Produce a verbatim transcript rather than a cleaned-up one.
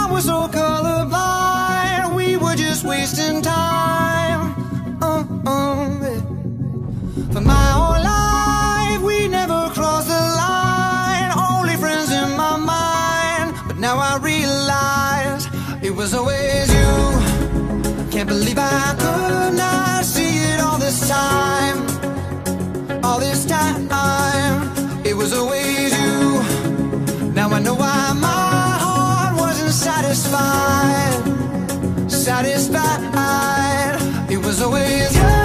were so colorblind, we were just wasting time. uh, uh, yeah. For my whole life we never crossed the line, only friends in my mind. But now I realize it was always you. Can't believe I could not see it all this time. All this time, it was always you. Now I know why my heart wasn't satisfied. Satisfied. It was always you.